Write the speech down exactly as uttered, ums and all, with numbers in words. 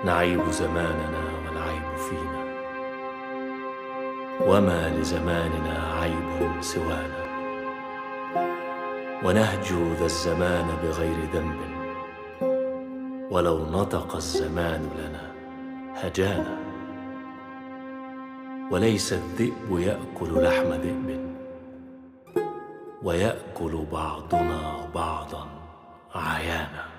نعيب زماننا والعيب فينا، وما لزماننا عيب سوانا، ونهجو ذا الزمان بغير ذنب، ولو نطق الزمان لنا هجانا. وليس الذئب يأكل لحم ذئب، ويأكل بعضنا بعضا عيانا.